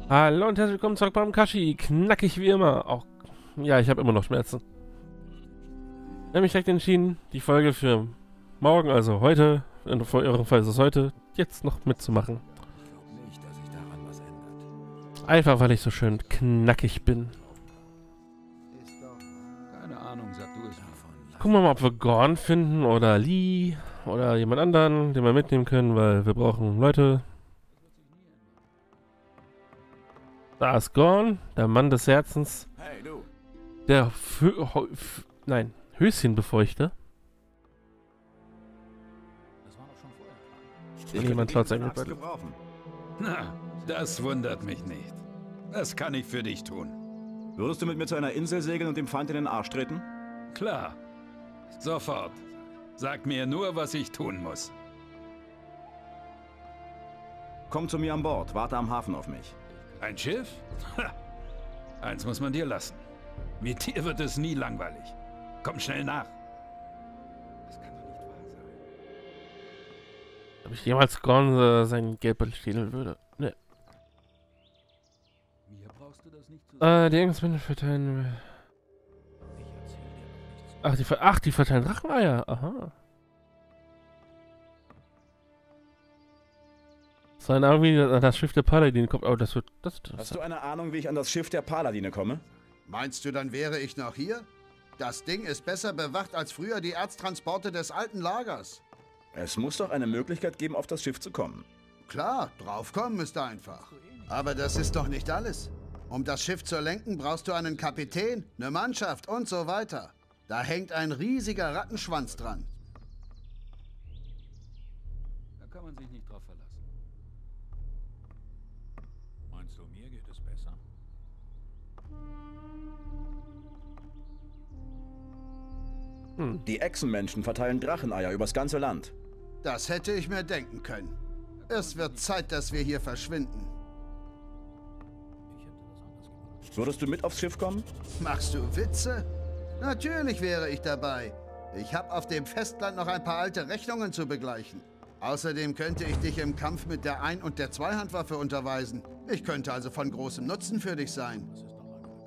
Hallo und herzlich willkommen zurück beim Kashi. Knackig wie immer. Auch, ja, ich habe immer noch Schmerzen. Ich habe mich direkt entschieden, die Folge für morgen, also heute, in eurem Fall ist es heute, jetzt noch mitzumachen. Einfach, weil ich so schön knackig bin. Keine Ahnung, sag du es mir. Gucken wir mal, ob wir Gorn finden oder Lee oder jemand anderen, den wir mitnehmen können, weil wir brauchen Leute. Da ist Gorn, der Mann des Herzens. Hey, du. Der Höschenbefeuchter. Das war doch schon vorher klar. Und jemand klaut sein Axt Geldbeutel. gebrauchen. Na, das wundert mich nicht. Das kann ich für dich tun. Würdest du mit mir zu einer Insel segeln und dem Feind in den Arsch treten? Klar. Sofort. Sag mir nur, was ich tun muss. Komm zu mir an Bord, warte am Hafen auf mich. Ein Schiff? Ha. Eins muss man dir lassen. Mit dir wird es nie langweilig. Komm schnell nach. Das kann doch nicht wahr sein. Ob ich jemals Gorn seinen Geldbeutel stehlen würde? Ne. Mir brauchst du das nicht zu sagen. Die Engelsmänner verteilen. Ach, die verteilen Dracheneier. Aha. Sein irgendwie das Schiff der Paladin kommt. Oh, das wird. Hast du eine Ahnung, wie ich an das Schiff der Paladine komme? Meinst du, dann wäre ich noch hier? Das Ding ist besser bewacht als früher die Erztransporte des alten Lagers. Es muss doch eine Möglichkeit geben, auf das Schiff zu kommen. Klar, draufkommen ist einfach. Aber das ist doch nicht alles. Um das Schiff zu lenken, brauchst du einen Kapitän, eine Mannschaft und so weiter. Da hängt ein riesiger Rattenschwanz dran. Da kann man sich nicht drauf verlassen. Meinst du, mir geht es besser? Die Echsenmenschen verteilen Dracheneier übers ganze Land. Das hätte ich mir denken können. Es wird Zeit, dass wir hier verschwinden. Ich hätte das anders gemacht. Würdest du mit aufs Schiff kommen? Machst du Witze? Natürlich wäre ich dabei. Ich habe auf dem Festland noch ein paar alte Rechnungen zu begleichen. Außerdem könnte ich dich im Kampf mit der Ein- und der Zweihandwaffe unterweisen. Ich könnte also von großem Nutzen für dich sein. Das ist noch lange bekannt.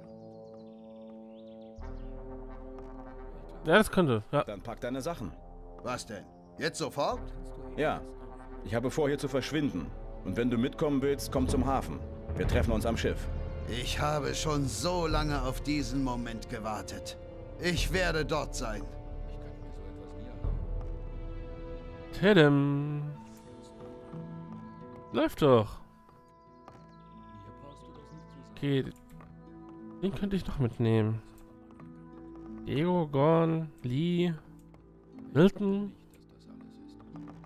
Ja, das könnte. Ja. Dann pack deine Sachen. Was denn? Jetzt sofort? Ja, ich habe vor, hier zu verschwinden. Und wenn du mitkommen willst, komm zum Hafen. Wir treffen uns am Schiff. Ich habe schon so lange auf diesen Moment gewartet. Ich werde dort sein. Ich könnte mir so etwas nie erlauben. Tedem. Läuft doch. Mir brauchst du das nicht zu sagen. Okay. Den könnte ich noch mitnehmen. Diego, Gorn, Lee, Milton. Dass das alles ist.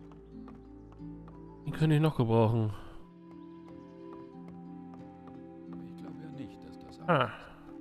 Den könnte ich noch gebrauchen. Ich glaube ja nicht, dass das alles Ah.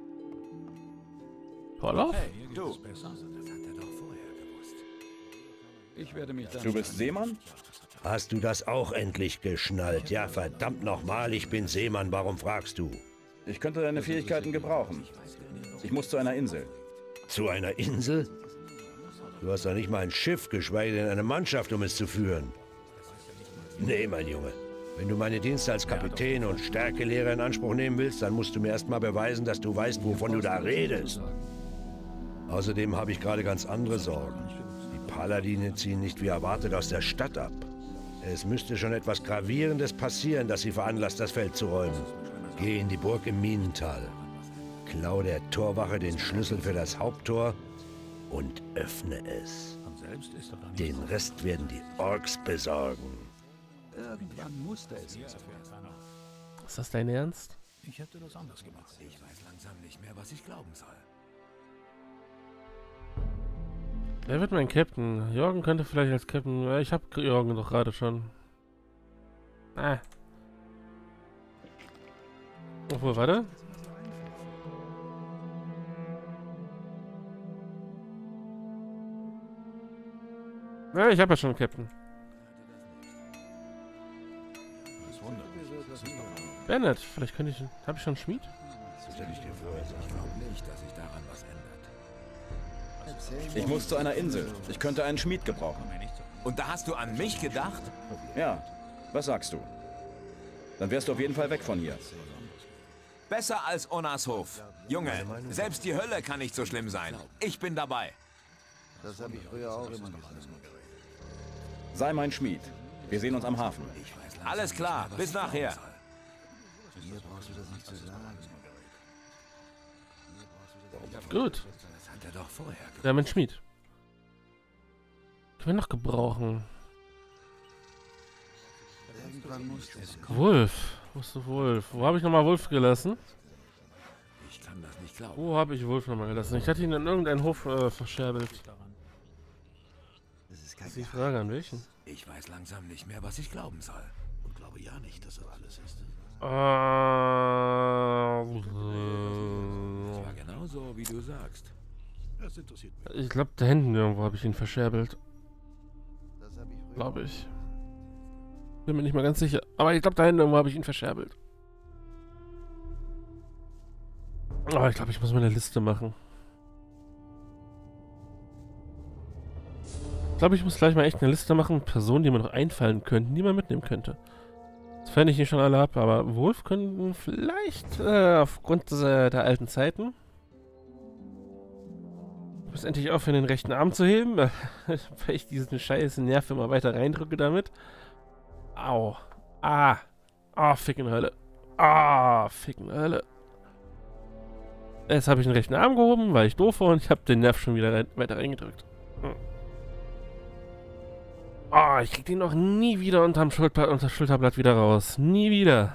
Torlauf? Hey, mir geht Du. es besser. Das hat er doch vorher gewusst. Ich werde mich dann... Du bist Seemann? Hast du das auch endlich geschnallt? Ja, verdammt nochmal, ich bin Seemann, warum fragst du? Ich könnte deine Fähigkeiten gebrauchen. Ich muss zu einer Insel. Zu einer Insel? Du hast doch nicht mal ein Schiff, geschweige denn eine Mannschaft, um es zu führen. Nee, mein Junge. Wenn du meine Dienste als Kapitän und Stärkelehrer in Anspruch nehmen willst, dann musst du mir erst mal beweisen, dass du weißt, wovon du da redest. Außerdem habe ich gerade ganz andere Sorgen. Die Paladine ziehen nicht wie erwartet aus der Stadt ab. Es müsste schon etwas Gravierendes passieren, das sie veranlasst, das Feld zu räumen. Geh in die Burg im Minental. Klau der Torwache den Schlüssel für das Haupttor und öffne es. Von selbst ist er dann Den Rest werden die Orks besorgen. Irgendwann musste es jetzt werden. Ist das dein Ernst? Ich hätte das anders gemacht. Ich weiß langsam nicht mehr, was ich glauben soll. Wer wird mein Captain? Jorgen könnte vielleicht als Captain. Ja, ich habe Jorgen doch gerade schon. Ah. Obwohl, warte. Ja, ich habe ja schon einen Captain. Das wundert mich. Das ist doch Bennett, vielleicht könnte ich. Habe ich schon einen Schmied? Das hätte ich dir vorher sagen. Ich glaube nicht, dass sich daran was ändert. Ich muss zu einer Insel. Ich könnte einen Schmied gebrauchen. Und da hast du an mich gedacht? Ja, was sagst du? Dann wärst du auf jeden Fall weg von hier. Besser als Onas Hof. Junge, selbst die Hölle kann nicht so schlimm sein. Ich bin dabei. Das habe ich früher auch immer gesagt. Sei mein Schmied. Wir sehen uns am Hafen. Alles klar, bis nachher. Mir brauchst du das nicht zu sagen. Gut. Das hat er doch vorher gemacht. Wir haben einen Schmied. Können wir noch gebrauchen? Irgendwann musst du es. Wolf. Wo ist der Wolf? Wo habe ich nochmal Wolf gelassen? Ich kann das nicht glauben. Wo habe ich Wolf nochmal gelassen? Ich hatte ihn in irgendeinen Hof verscherbelt. Das ist Das ist die Frage, an welchen? Ich weiß langsam nicht mehr, was ich glauben soll. Und glaube ja nicht, dass das alles ist. Es war genau so, wie du sagst. Das interessiert mich. Ich glaube, da hinten irgendwo habe ich ihn verscherbelt. Das habe ich früher. Glaube ich. Bin mir nicht mal ganz sicher. Aber ich glaube, da hinten irgendwo habe ich ihn verscherbelt. Oh, ich glaube, ich muss mir eine Liste machen. Ich glaube, ich muss gleich mal echt eine Liste machen mit Personen, die mir noch einfallen könnten, die man mitnehmen könnte. Das fände ich nicht schon alle ab, aber Wolf könnten vielleicht aufgrund der alten Zeiten. Ich muss endlich aufhören, den rechten Arm zu heben, weil ich diesen scheißen Nerv immer weiter reindrücke damit. Au. Ah. Ah, ficken Hölle. Ah, ficken Hölle. Jetzt habe ich den rechten Arm gehoben, weil ich doof war und ich habe den Nerv schon wieder weiter reingedrückt. Ah, ich krieg den noch nie wieder unter das Schulterblatt wieder raus. Nie wieder.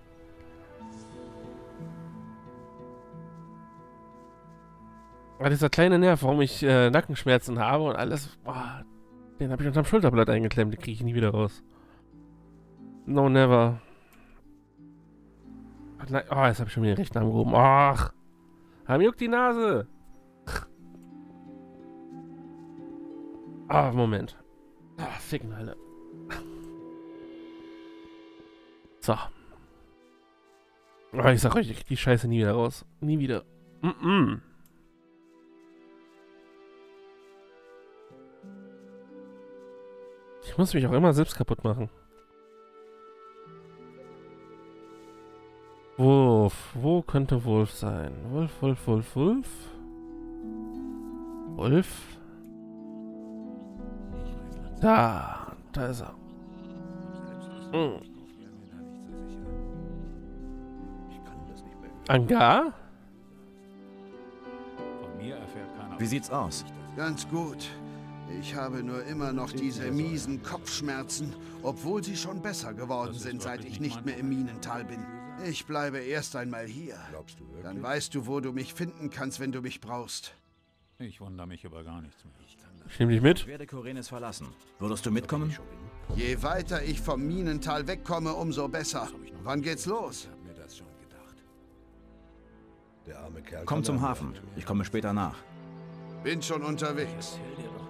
Aber dieser kleine Nerv, warum ich Nackenschmerzen habe und alles, boah, den habe ich unterm Schulterblatt eingeklemmt, den kriege ich nie wieder raus. No, never. Oh, jetzt habe ich schon wieder den rechten Arm gehoben. Ach, mir juckt die Nase. Ah, Moment. Ah, ficken Hölle. So. Oh, ich sag euch, ich krieg die Scheiße nie wieder raus. Nie wieder. Ich muss mich auch immer selbst kaputt machen. Wolf. Wo könnte Wolf sein? Wolf. Wolf? Da ist er. Angar? Von mir erfährt keiner. Wie sieht's aus? Ganz gut. Ich habe nur immer noch diese miesen Kopfschmerzen, obwohl sie schon besser geworden sind, seit ich nicht mehr im Minental bin. Ich bleibe erst einmal hier. Glaubst du wirklich? Dann weißt du, wo du mich finden kannst, wenn du mich brauchst. Ich wundere mich über gar nichts mehr. Ich nehme dich mit. Ich werde Korenes verlassen. Würdest du mitkommen? Je weiter ich vom Minental wegkomme, umso besser. Wann geht's los? Ich habe mir das schon gedacht. Der arme Kerl. Komm kann zum einem Hafen. leid tun. Ich komme später nach. Bin schon unterwegs.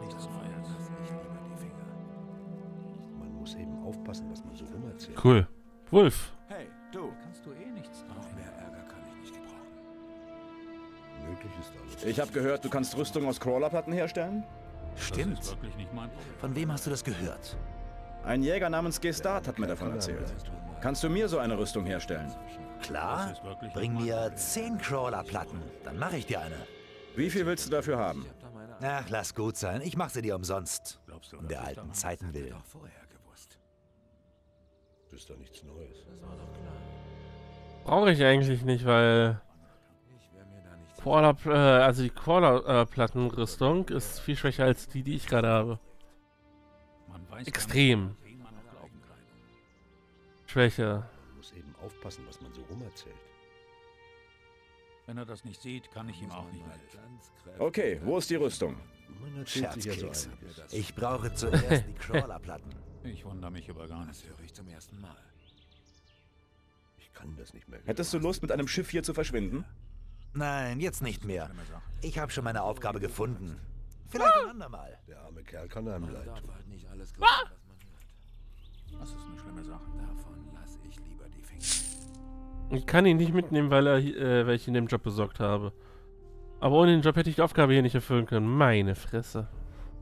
Man muss eben aufpassen, was man so rumerzählt. Cool. Wolf. Hey, du. Kannst du eh nichts Noch mehr Ärger kann ich nicht gebrauchen. Möglich ist alles. Ich habe gehört, du kannst Rüstung aus Crawlerplatten herstellen? Das Stimmt. ist wirklich nicht mein Problem. Von wem hast du das gehört? Ein Jäger namens Gestart hat mir davon erzählt. Kannst du mir so eine Rüstung herstellen? Klar. Das ist wirklich Bring nicht mein mir 10 Crawler-Platten. Dann mache ich dir eine. Wie viel willst du dafür haben? Ach, lass gut sein. Ich mache sie dir umsonst. Glaubst du, Um der das ist alten daran? Zeiten willen. Doch vorher gewusst. Das ist doch nichts Neues. Brauche ich eigentlich nicht, weil Ich wäre mir da nicht also die Crawler-Plattenrüstung ist viel schwächer als die ich gerade habe. Man weiß Extrem. gar nicht, wen man noch glauben kann. Schwächer. Man muss eben aufpassen, was man so rumerzählt. Wenn er das nicht sieht, kann ich ihm auch nicht helfen. ganz kräftig. Okay, wo ist die Rüstung? Man erzählt sich ja so Scherzkeks. einiges. Ich brauche zuerst die Crawler-Platten. Ich wundere mich über gar nichts. Das höre ich zum ersten Mal. Ich kann das nicht mehr. Hättest du Lust, mit einem Schiff hier zu verschwinden? Nein, jetzt nicht mehr. Schlimme Sache. Ich habe schon meine Aufgabe gefunden. Vielleicht ein andermal. Der arme Kerl kann einem Man leid darf tun. halt nicht alles glauben, was man hört. Das ist eine schlimme Sache. Davon lasse ich lieber die Finger. Ich kann ihn nicht mitnehmen, weil ich ihn dem Job besorgt habe. Aber ohne den Job hätte ich die Aufgabe hier nicht erfüllen können. Meine Fresse.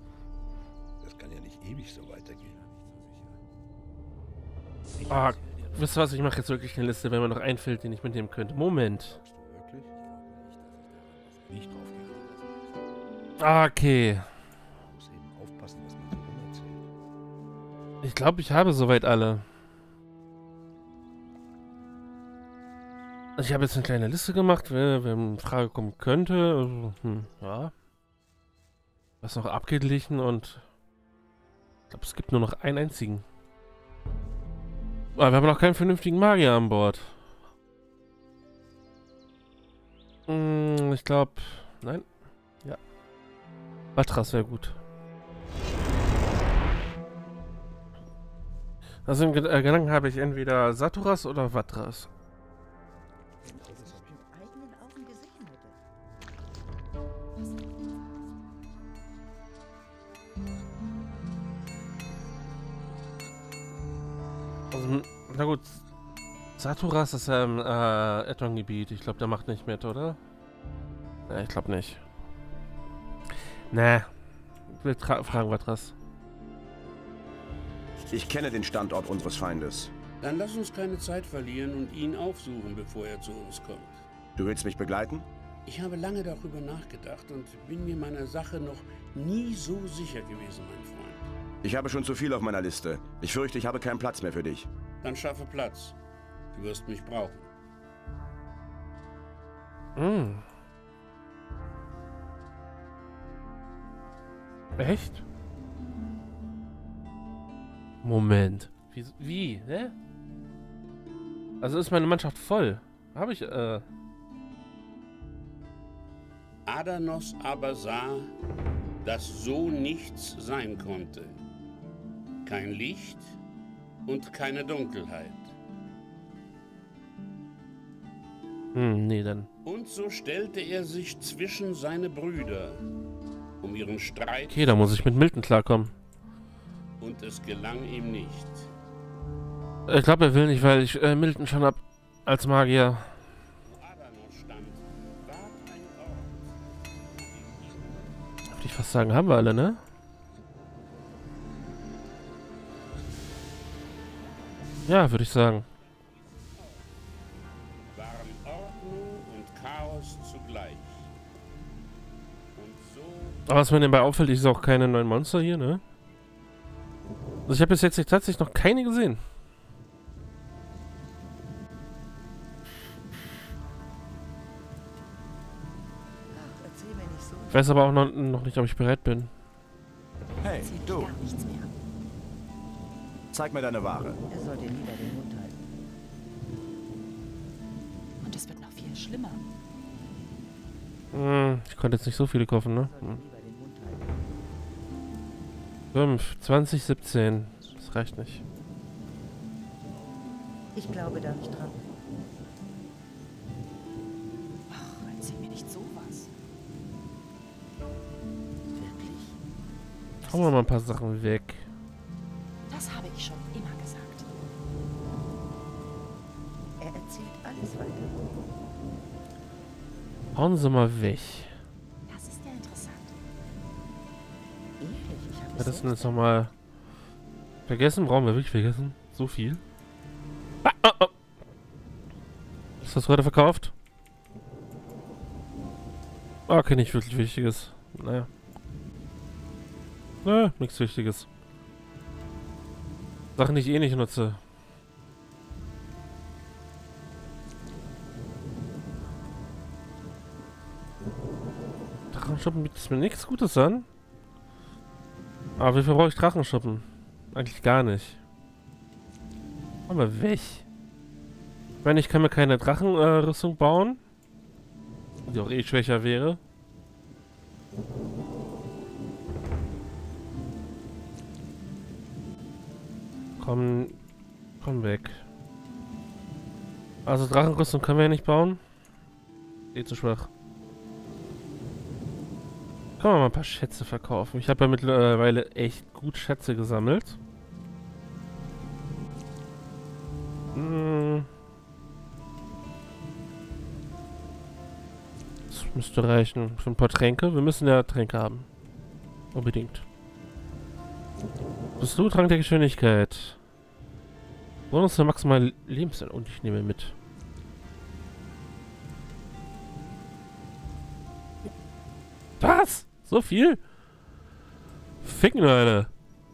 Das kann ja nicht ewig so weitergehen. Ah, Wisst ihr was, ich mache jetzt wirklich eine Liste, wenn mir noch einfällt, den ich mitnehmen könnte. Moment. Nicht drauf Okay. muss eben aufpassen, was man so erzählt. Ich glaube, ich habe soweit alle. Also ich habe jetzt eine kleine Liste gemacht, wer in Frage kommen könnte. Also, ja. Was noch abgeglichen und ich glaube, es gibt nur noch einen einzigen. Aber wir haben noch keinen vernünftigen Magier an Bord. Ich glaube, nein. Ja. Vatras wäre gut. Also im Gedanken habe ich entweder Saturas oder Vatras. Also, na gut. Saturas ist ja im Eton-Gebiet. Ich glaube, der macht nicht mit, oder? Ne, ich glaube nicht. Ne. Ich will fragen, Vatras. Ich kenne den Standort unseres Feindes. Dann lass uns keine Zeit verlieren und ihn aufsuchen, bevor er zu uns kommt. Du willst mich begleiten? Ich habe lange darüber nachgedacht und bin mir meiner Sache noch nie so sicher gewesen, mein Freund. Ich habe schon zu viel auf meiner Liste. Ich fürchte, ich habe keinen Platz mehr für dich. Dann schaffe Platz. Du wirst mich brauchen. Echt? Moment. Wie? Hä? Also ist meine Mannschaft voll. Habe ich, Adanos aber sah, dass so nichts sein konnte. Kein Licht und keine Dunkelheit. Nee, dann. Und so stellte er sich zwischen seine Brüder, um ihren Streit... Okay, da muss ich mit Milton klarkommen. Und es gelang ihm nicht. Ich glaube, er will nicht, weil ich Milton schon hab als Magier. Würde ich fast sagen, haben wir alle, ne? Ja, würde ich sagen. Waren Ordnung und Chaos zugleich. Und so... Aber was mir nebenbei auffällt, ist auch keine neuen Monster hier, ne? Also ich habe bis jetzt tatsächlich noch keine gesehen. Ich weiß aber auch noch nicht, ob ich bereit bin. Hey, du. Zeig mir deine Ware. Er sollte lieber den Mund halten. Und es wird noch viel schlimmer. Ich konnte jetzt nicht so viele kaufen, ne? 5, 20, 17. Das reicht nicht. Ich glaube da nicht dran. Ach, erzähl mir nicht sowas. Wirklich? Hauen wir mal ein paar Sachen weg. Das habe ich schon immer gesagt. Er erzählt alles weiter. Hauen Sie mal weg. Das ist ja interessant. Ehrlich, ich habe Ja, das sind jetzt nochmal... Vergessen? Brauchen wir wirklich vergessen? So viel? Ist das heute verkauft? Okay, nicht wirklich Wichtiges. Naja. Nichts Wichtiges. Sachen, die ich eh nicht nutze. Drachenschuppen bietet mir nichts Gutes an. Aber wie viel brauche ich Drachenschuppen? Eigentlich gar nicht. Aber weg. Ich meine, ich kann mir keine Drachenrüstung bauen. Die auch eh schwächer wäre. Komm weg. Also Drachenrüstung können wir ja nicht bauen. Eh zu schwach. Können wir mal ein paar Schätze verkaufen. Ich habe ja mittlerweile echt gut Schätze gesammelt. Das müsste reichen. Für ein paar Tränke. Wir müssen ja Tränke haben. Unbedingt. Bist du Trank der Geschwindigkeit? Bonus für maximale Lebenszeit. Und ich nehme mit. Was? So viel? Ficken, Alter.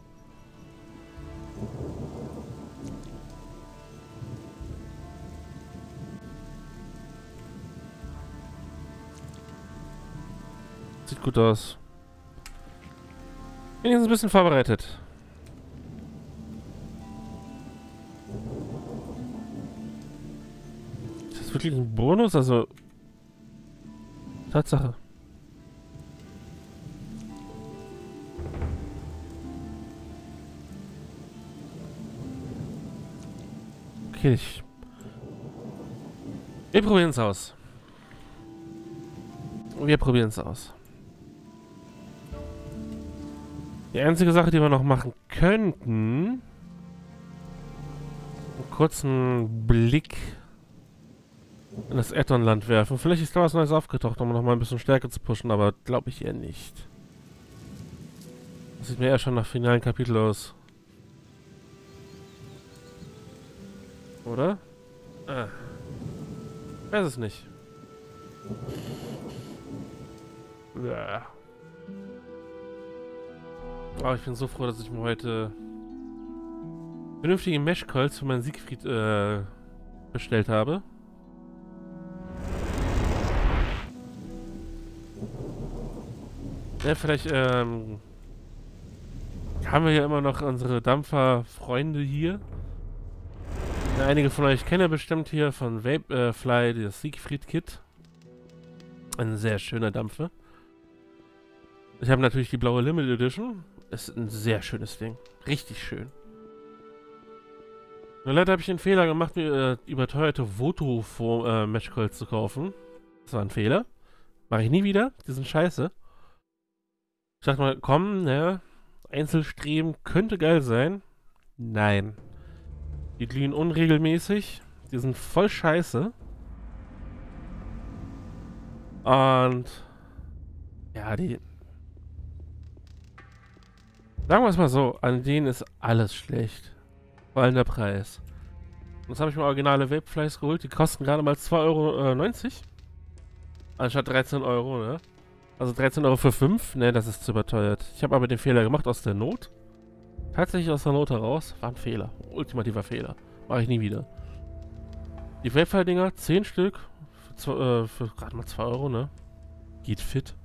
Sieht gut aus. Wenigstens ein bisschen vorbereitet. Ist das wirklich ein Bonus? Also... Tatsache. Okay, wir probieren es aus. Wir probieren es aus. Die einzige Sache, die wir noch machen könnten, einen kurzen Blick in das Addon-Land werfen. Vielleicht ist da was Neues aufgetaucht, um noch mal ein bisschen Stärke zu pushen, aber glaube ich eher nicht. Das sieht mir eher schon nach finalen Kapitel aus. Oder? Ah. Weiß es nicht. Ja. Oh, ich bin so froh, dass ich mir heute vernünftige Mesh-Calls für meinen Siegfried bestellt habe. Ja, vielleicht haben wir ja immer noch unsere Dampfer-Freunde hier. Ja, einige von euch kennen ja bestimmt hier von Vapefly das Siegfried-Kit. Ein sehr schöner Dampfer. Ich habe natürlich die blaue Limited Edition. Ist ein sehr schönes Ding. Richtig schön. Nur leider habe ich den Fehler gemacht, mir überteuerte Voto-Matchcalls zu kaufen. Das war ein Fehler. Mache ich nie wieder. Die sind scheiße. Ich dachte mal, komm, ne? Einzelstreben könnte geil sein. Nein. Die glühen unregelmäßig. Die sind voll scheiße. Und ja, die... Sagen wir es mal so, an denen ist alles schlecht. Vor allem der Preis. Und jetzt habe ich mir originale Vapeflies geholt. Die kosten gerade mal 2,90 Euro. Anstatt 13 Euro, ne? Also 13 Euro für 5. Ne, das ist zu überteuert. Ich habe aber den Fehler gemacht aus der Not. Tatsächlich aus der Not heraus. War ein Fehler. Ultimativer Fehler. Mache ich nie wieder. Die Vapefly-Dinger, 10 Stück. Für gerade mal 2 Euro, ne? Geht fit.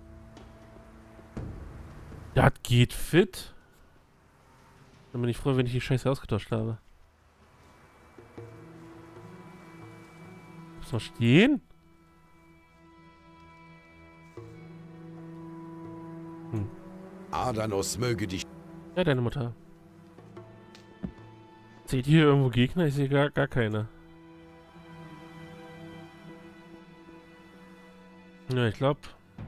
Das geht fit. Dann bin ich froh, wenn ich die Scheiße ausgetauscht habe. Muss noch stehen? Hm. Ardanos möge dich... Ja, deine Mutter. Seht ihr hier irgendwo Gegner? Ich sehe gar keine. Ja, ich glaube...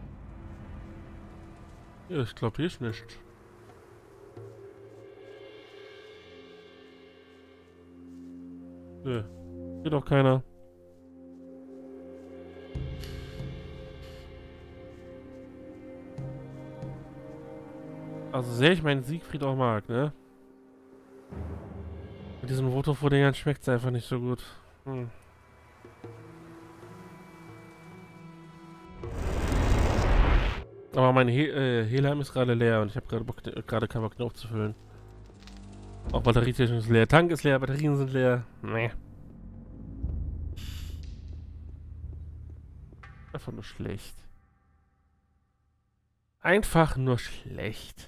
Ja, ich glaube, hier ist nichts. Nö. Hier doch keiner. Also sehr ich meinen Siegfried auch mag, ne? Mit diesen Voto-Dingern schmeckt es einfach nicht so gut. Hm. Aber mein Helheim ist gerade leer und ich habe gerade keinen Bock, den aufzufüllen. Auch batterietechnisch ist leer. Tank ist leer, Batterien sind leer. Nee. Einfach nur schlecht. Einfach nur schlecht.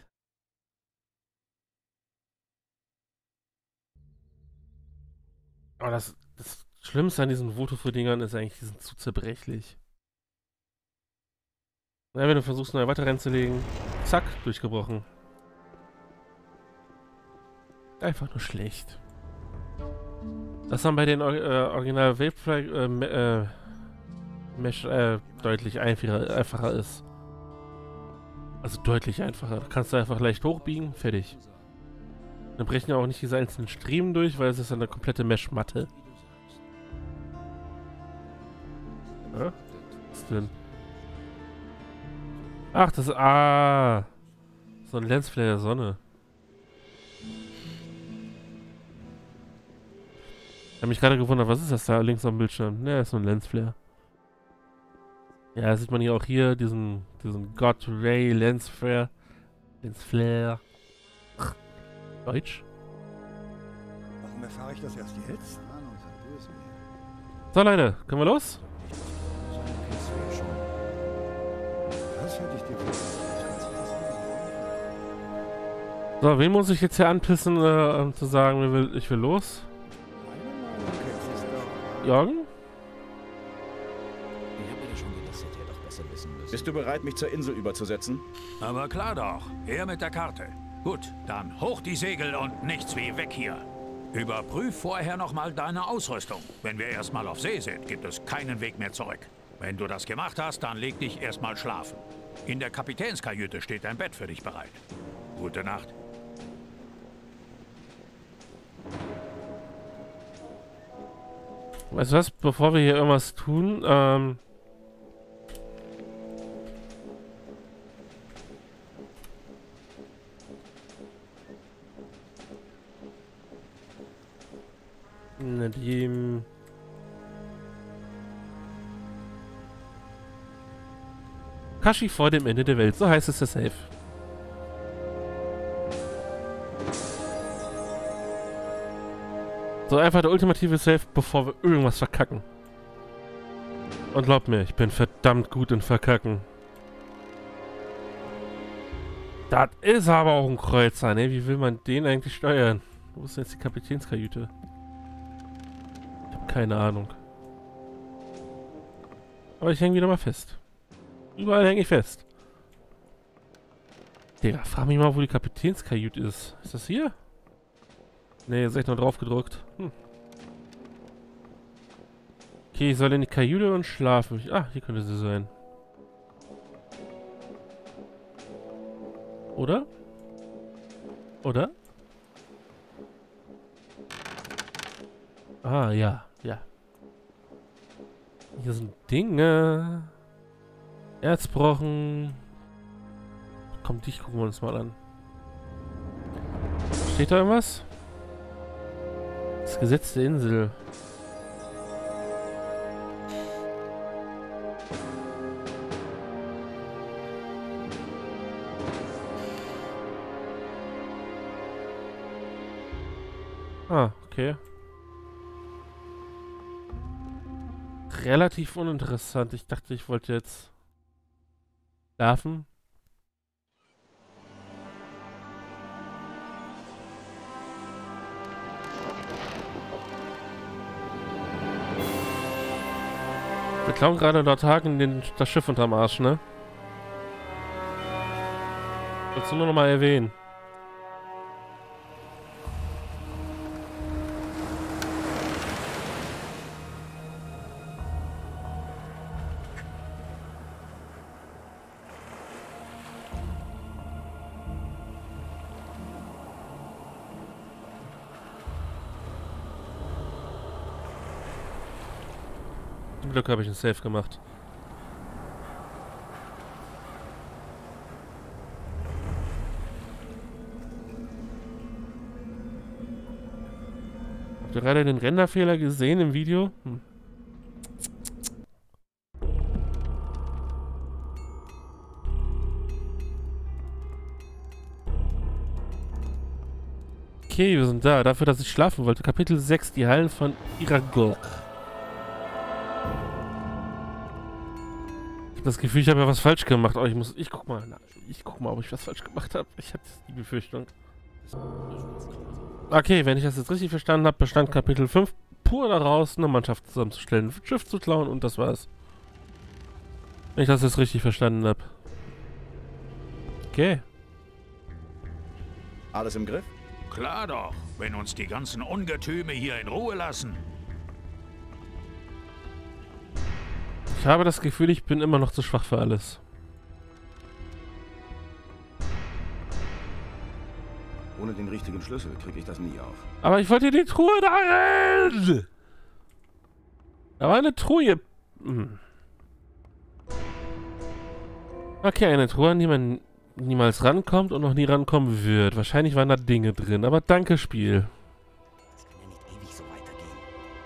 Aber das Schlimmste an diesen Voto-Dingern ist eigentlich, die sind zu zerbrechlich. Ja, wenn du versuchst, neue weiter reinzulegen, zack, durchgebrochen. Einfach nur schlecht. Das dann bei den Original Vapefly Mesh deutlich einfacher ist. Also deutlich einfacher. Da kannst du einfach leicht hochbiegen, fertig. Dann brechen ja auch nicht diese einzelnen Striemen durch, weil es ist eine komplette Mesh-Matte. Ja? Was ist denn? Ach, das ist... Ah! So ein Lensflare der Sonne. Ich habe mich gerade gewundert, was ist das da links am Bildschirm? Ne, ist so ein Lensflare. Ja, sieht man hier auch hier, diesen God Ray Lensflare. Lensflare. Deutsch? Warum erfahre ich das erst jetzt? So Leute, können wir los? Das hätte ich dir So, wen muss ich jetzt hier anpissen, um zu sagen, ich will los? Jürgen? Ich hab mir das schon gedacht, das hätte er doch besser wissen müssen. Bist du bereit, mich zur Insel überzusetzen? Aber klar doch. Her mit der Karte. Gut, dann hoch die Segel und nichts wie weg hier. Überprüf vorher nochmal deine Ausrüstung. Wenn wir erstmal auf See sind, gibt es keinen Weg mehr zurück. Wenn du das gemacht hast, dann leg dich erstmal schlafen. In der Kapitänskajüte steht ein Bett für dich bereit. Gute Nacht. Weißt du was, bevor wir hier irgendwas tun, die Kashi vor dem Ende der Welt, so heißt es der Safe. So einfach der ultimative Safe, bevor wir irgendwas verkacken. Und glaub mir, ich bin verdammt gut in Verkacken. Das ist aber auch ein Kreuzer, ne? Wie will man den eigentlich steuern? Wo ist denn jetzt die Kapitänskajüte? Ich habe keine Ahnung. Aber ich hänge wieder mal fest. Überall hänge ich fest. Digga, frag mich mal, wo die Kapitänskajüte ist. Ist das hier? Ne, ist echt nur drauf gedruckt. Okay, ich soll in die Kajüte und schlafen. Ah, hier könnte sie sein. Oder? Oder? Ah, ja, ja. Hier sind Dinge. Erzbrochen. Komm, dich gucken wir uns mal an. Steht da irgendwas? Das Gesetz der Insel. Ah, okay. Relativ uninteressant. Ich dachte, ich wollte jetzt schlafen. Wir klauen gerade dort Hagen das Schiff unterm Arsch, ne? Willst du nur noch mal erwähnen? Zum Glück habe ich einen Safe gemacht. Habt ihr gerade den Renderfehler gesehen im Video? Okay, wir sind da. Dafür, dass ich schlafen wollte. Kapitel 6, die Hallen von Iragor. Ich habe das Gefühl, ich habe ja was falsch gemacht. Oh, ich guck mal, ob ich was falsch gemacht habe. Ich hatte die Befürchtung. Okay, wenn ich das jetzt richtig verstanden habe, bestand Kapitel 5 pur daraus, eine Mannschaft zusammenzustellen, ein Schiff zu klauen und das war's. Wenn ich das jetzt richtig verstanden habe. Okay. Alles im Griff? Klar doch, wenn uns die ganzen Ungetüme hier in Ruhe lassen. Ich habe das Gefühl, ich bin immer noch zu schwach für alles. Ohne den richtigen Schlüssel kriege ich das nie auf. Aber ich wollte die Truhe darin! Da war eine Truhe. Okay, eine Truhe, an die man niemals rankommt und noch nie rankommen wird. Wahrscheinlich waren da Dinge drin, aber danke, Spiel. Das kann ja nicht ewig so weitergehen.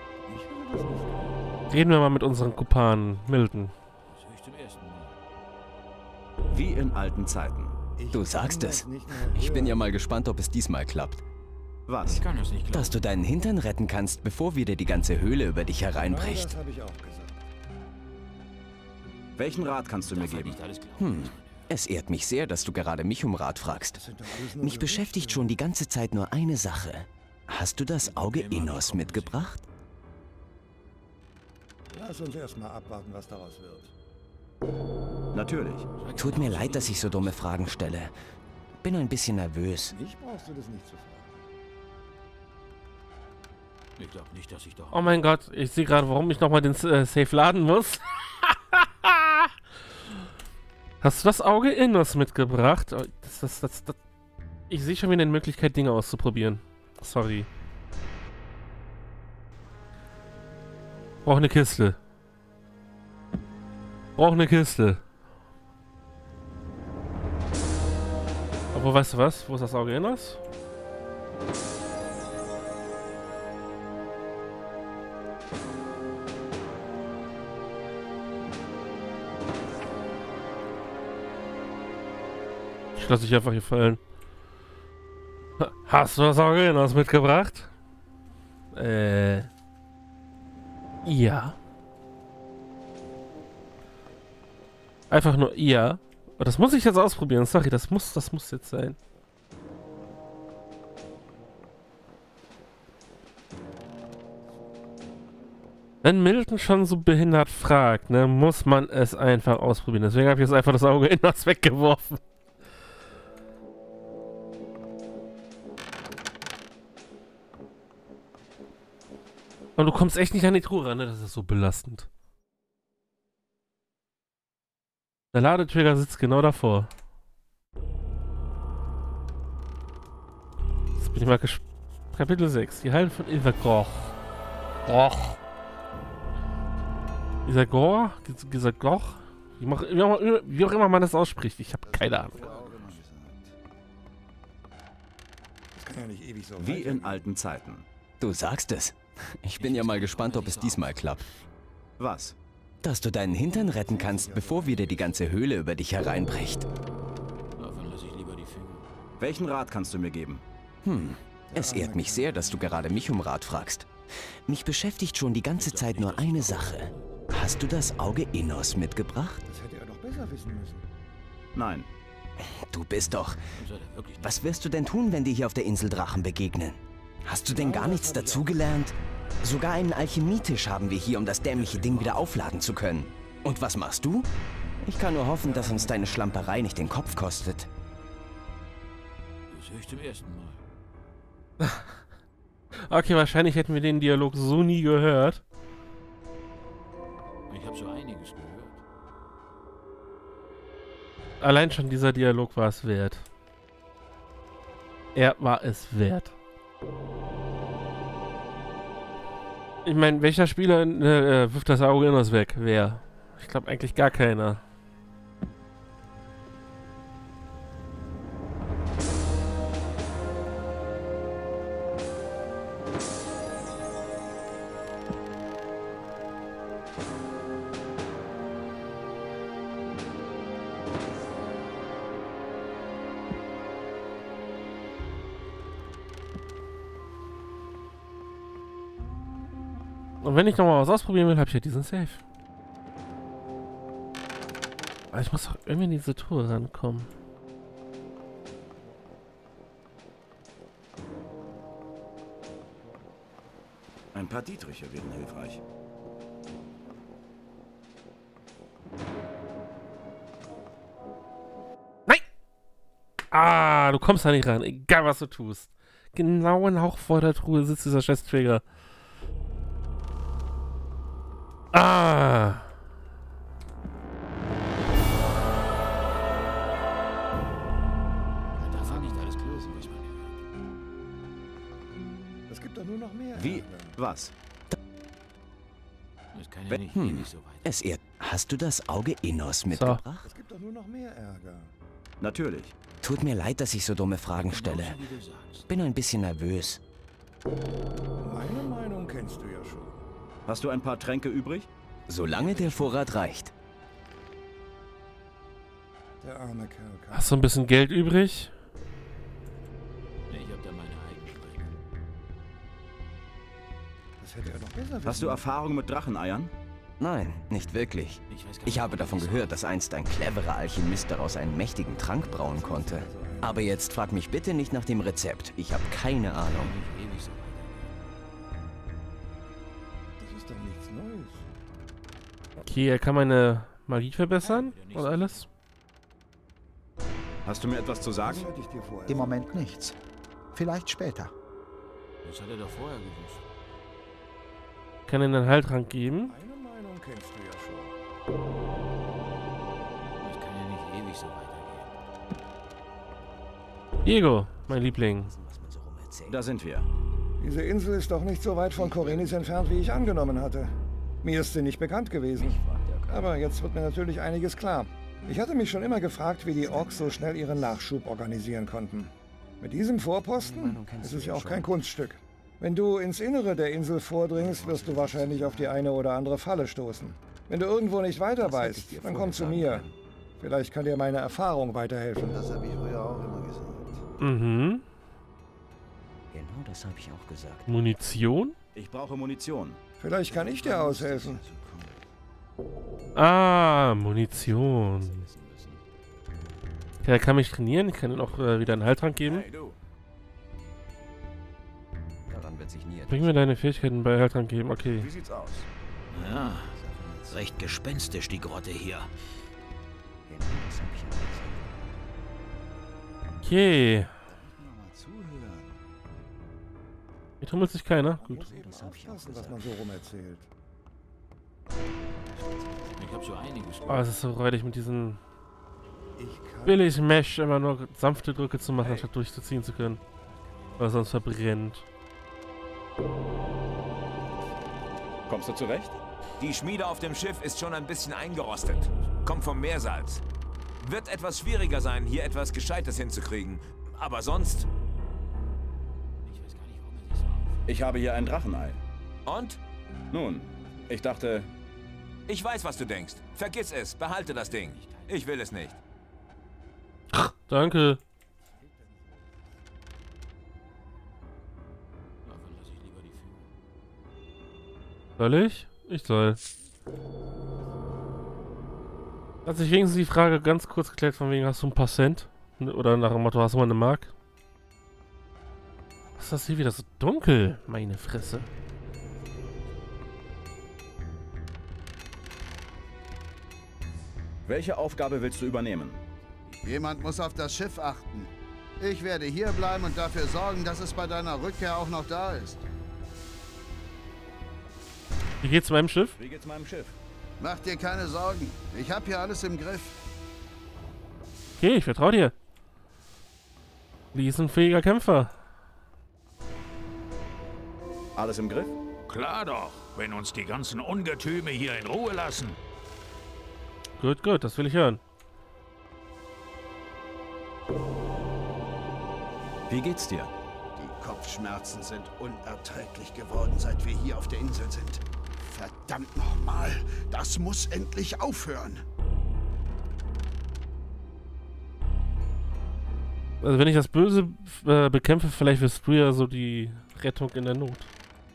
Reden wir mal mit unseren Kumpanen, Milton. Das höre ich zum ersten Mal. Wie in alten Zeiten. Du sagst es. Ich bin ja mal gespannt, ob es diesmal klappt. Was? Ich kann das nicht glauben. Dass du deinen Hintern retten kannst, bevor wieder die ganze Höhle über dich hereinbricht. Das habe ich auch gesagt. Welchen Rat kannst du mir geben? Nicht alles glauben. Es ehrt mich sehr, dass du gerade mich um Rat fragst. Mich beschäftigt schon die ganze Zeit nur eine Sache. Hast du das Auge Innos mitgebracht? Lass uns erstmal abwarten, was daraus wird. Natürlich. Tut mir leid, dass ich so dumme Fragen stelle. Bin ein bisschen nervös. Ich brauchst du das nicht zu fragen. Ich glaube nicht, dass ich doch... Oh mein Gott, ich sehe gerade, warum ich nochmal den Safe laden muss. Hast du das Auge Innos mitgebracht? Oh, ich sehe schon wieder eine Möglichkeit, Dinge auszuprobieren. Sorry. Brauch eine Kiste. Brauch eine Kiste. Aber weißt du was? Wo ist das Auge Innos? Ich lasse dich einfach hier fallen. Hast du das Auge Innos mitgebracht? Ja. Einfach nur ja. Aber das muss ich jetzt ausprobieren. Sorry, das muss jetzt sein. Wenn Milton schon so behindert fragt, ne, muss man es einfach ausprobieren. Deswegen habe ich jetzt einfach das Auge Innos weggeworfen. Und du kommst echt nicht an die Truhe ran, ne? Das ist so belastend. Der Ladetrigger sitzt genau davor. Jetzt bin ich mal gespannt. Kapitel 6. Die Hallen von Isagor. Isagor? Wie auch immer man das ausspricht. Ich habe keine Ahnung. Das kann ja nicht ewig so Wie in alten Zeiten. Du sagst es. Ich bin ja mal gespannt, ob es diesmal klappt. Was? Dass du deinen Hintern retten kannst, bevor wieder die ganze Höhle über dich hereinbricht. Davon lasse ich lieber die Finger. Welchen Rat kannst du mir geben? Es ehrt mich sehr, dass du gerade mich um Rat fragst. Mich beschäftigt schon die ganze Zeit nur eine Sache. Hast du das Auge Innos mitgebracht? Das hätte er doch besser wissen müssen. Nein. Du bist doch... Was wirst du denn tun, wenn dir hier auf der Insel Drachen begegnen? Hast du denn gar nichts dazugelernt? Sogar einen Alchemietisch haben wir hier, um das dämliche Ding wieder aufladen zu können. Und was machst du? Ich kann nur hoffen, dass uns deine Schlamperei nicht den Kopf kostet. Das höre ich zum ersten Mal. Okay, wahrscheinlich hätten wir den Dialog so nie gehört. Ich habe so einiges gehört. Allein schon dieser Dialog war es wert. Er war es wert. Ich meine, welcher Spieler wirft das Auge Innos weg? Wer? Ich glaube eigentlich gar keiner. Und wenn ich nochmal was ausprobieren will, habe ich ja diesen Safe. Aber ich muss doch irgendwie in diese Truhe rankommen. Ein paar Dietriche wären hilfreich. Nein! Ah, du kommst da nicht ran, egal was du tust. Genau ein Hauch vor der Truhe sitzt dieser Chestträger. Ah! Man darf auch nicht alles bloßen, was man hört. Es gibt doch nur noch mehr. Wie? Was? Das kann ja nicht ewig so weit. Es ehrt. Hast du das Auge Innos mitgebracht? Es gibt doch nur noch mehr Ärger. Natürlich. Tut mir leid, dass ich so dumme Fragen stelle. Genauso, wie du sagst. Bin ein bisschen nervös. Meine Meinung kennst du ja schon. Hast du ein paar Tränke übrig? Solange der Vorrat reicht. Der arme Kerl. Hast du ein bisschen Geld übrig? Ich hab da meine eigenen Regeln. Das hätte er doch besser wissen. Hast du Erfahrung mit Dracheneiern? Nein, nicht wirklich. Ich habe davon gehört, dass einst ein cleverer Alchemist daraus einen mächtigen Trank brauen konnte. Aber jetzt frag mich bitte nicht nach dem Rezept. Ich habe keine Ahnung. Das ist doch nichts Neues. Okay, er kann meine Magie verbessern und alles. Hast du mir etwas zu sagen? Im Moment nichts. Vielleicht später. Das hat er doch vorher gewusst. Kann er einen Heiltrank geben? Meine Meinung kennst du ja schon. Das kann ja nicht ewig so weitergehen. Diego, mein Liebling. Da sind wir. Diese Insel ist doch nicht so weit von Korinis entfernt, wie ich angenommen hatte. Mir ist sie nicht bekannt gewesen. Aber jetzt wird mir natürlich einiges klar. Ich hatte mich schon immer gefragt, wie die Orks so schnell ihren Nachschub organisieren konnten. Mit diesem Vorposten ist es ja auch kein Kunststück. Wenn du ins Innere der Insel vordringst, wirst du wahrscheinlich auf die eine oder andere Falle stoßen. Wenn du irgendwo nicht weiter weißt, dann komm zu mir. Vielleicht kann dir meine Erfahrung weiterhelfen. Das habe ich früher auch immer gesagt. Mhm. Genau das habe ich auch gesagt. Munition? Ich brauche Munition. Vielleicht kann ich dir aushelfen. Ah, Munition. Ja, er kann mich trainieren. Ich kann ihm auch wieder einen Heiltrank geben. Hey, du. Daran wird sich nie etwas. Bring mir deine Fähigkeiten bei Heiltrank geben. Okay. Wie sieht's aus? Ja, recht gespenstisch die Grotte hier. Genau das habe ich auch gesagt. Okay. Hier tummelt sich keiner. Gut. Das habe ich auch Was gesagt. man so rum erzählt. Ich hab so einiges. Oh, es ist so räudig mit diesen Ich kann billig Mesh immer nur sanfte Drücke zu machen, anstatt durchzuziehen zu können. Weil sonst verbrennt. Kommst du zurecht? Die Schmiede auf dem Schiff ist schon ein bisschen eingerostet. Kommt vom Meersalz. Wird etwas schwieriger sein, hier etwas Gescheites hinzukriegen. Aber sonst... Ich weiß gar nicht, warum er sich so auf. Ich habe hier ein Drachenei. Und? Nun, ich dachte, Ich weiß, was du denkst. Vergiss es. Behalte das Ding. Ich will es nicht. Danke. Davon lasse ich lieber die Führung. Soll ich? Ich soll. Hat sich wenigstens die Frage ganz kurz geklärt, von wegen, hast du ein paar Cent? Oder nach dem Motto, hast du mal eine Mark? Was ist das hier wieder so dunkel? Meine Fresse. welche Aufgabe willst du übernehmen? Jemand muss auf das Schiff achten. Ich werde hier bleiben und dafür sorgen, dass es bei deiner Rückkehr auch noch da ist. Wie geht's meinem Schiff? Wie geht's meinem Schiff? Mach dir keine Sorgen. Ich habe hier alles im Griff. Okay, ich vertraue dir. Lee ist ein fähiger Kämpfer. Alles im Griff? Klar doch, wenn uns die ganzen Ungetüme hier in Ruhe lassen. Gut, gut, das will ich hören. Wie geht's dir? Die Kopfschmerzen sind unerträglich geworden, seit wir hier auf der Insel sind. Verdammt nochmal, das muss endlich aufhören. Also wenn ich das Böse bekämpfe, vielleicht wirst du ja so die Rettung in der Not.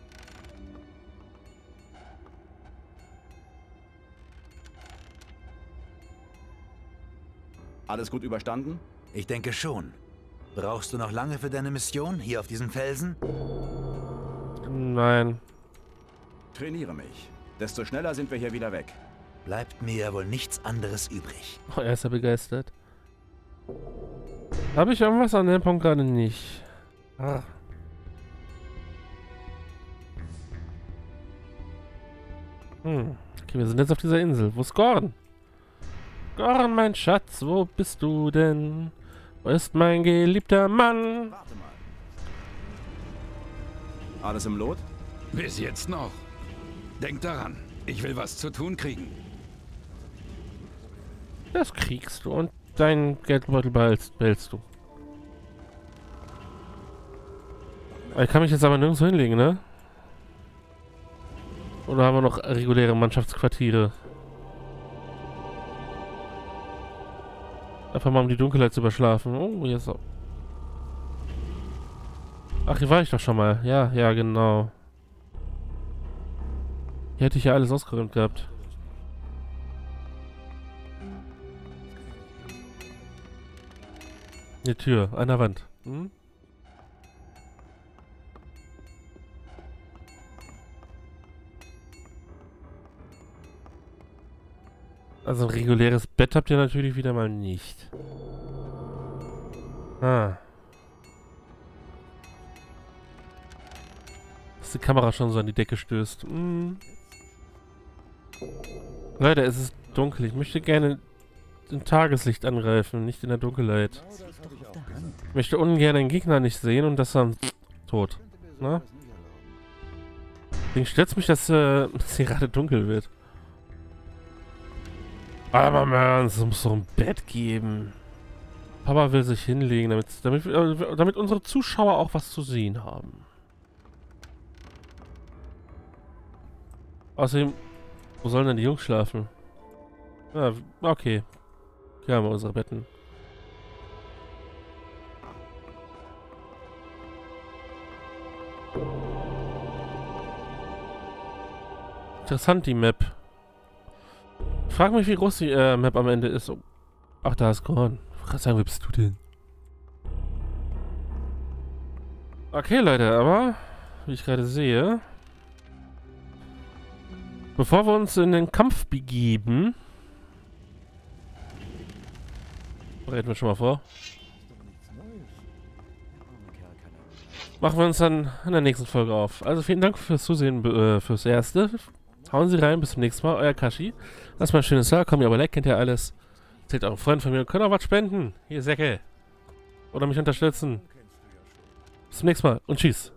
Alles gut überstanden? Ich denke schon. Brauchst du noch lange für deine Mission hier auf diesem Felsen? Nein. Trainiere mich. Desto schneller sind wir hier wieder weg. Bleibt mir ja wohl nichts anderes übrig. Oh, er ist ja begeistert. Habe ich irgendwas an dem Punkt gerade nicht? Ah. Okay, wir sind jetzt auf dieser Insel. Wo ist Gorn? Gorn, mein Schatz, wo bist du denn? Wo ist mein geliebter Mann? Warte mal. Alles im Lot? Bis jetzt noch. Denk daran, ich will was zu tun kriegen. Das kriegst du und deinen Geldbeutel behältst du. Ich kann mich jetzt aber nirgendwo hinlegen, ne? Oder haben wir noch reguläre Mannschaftsquartiere? Einfach mal um die Dunkelheit zu überschlafen. Oh, hier ist auch... Ach, hier war ich doch schon mal. Ja, ja, genau. Hier hätte ich ja alles ausgeräumt gehabt. Eine Tür, an der Wand. Hm? Also ein reguläres Bett habt ihr natürlich wieder mal nicht. Ah. Dass die Kamera schon so an die Decke stößt. Hm. Leider ist es dunkel. Ich möchte gerne im Tageslicht angreifen, nicht in der Dunkelheit. Ich möchte ungern den Gegner nicht sehen und das dann tot. Na? Deswegen stört es mich, dass es hier gerade dunkel wird. Aber man, es muss doch ein Bett geben. Papa will sich hinlegen, damit unsere Zuschauer auch was zu sehen haben. Außerdem, wo sollen denn die Jungs schlafen? Ja, okay. Hier haben wir unsere Betten. Interessant, die Map. Ich frage mich, wie groß die Map am Ende ist. Oh. Ach, da ist Gorn. Ich wollte gerade sagen, wer bist du denn? Okay, Leute, aber wie ich gerade sehe, bevor wir uns in den Kampf begeben, bereiten wir schon mal vor, machen wir uns dann in der nächsten Folge auf. Also vielen Dank fürs Zusehen, fürs Erste. Hauen Sie rein, bis zum nächsten Mal. Euer Kashi. Lasst mal ein schönes Tag, kommt ihr aber like, kennt ihr alles. Erzählt euren Freunden von mir und könnt auch was spenden. Hier, Säcke. Oder mich unterstützen. Bis zum nächsten Mal und tschüss.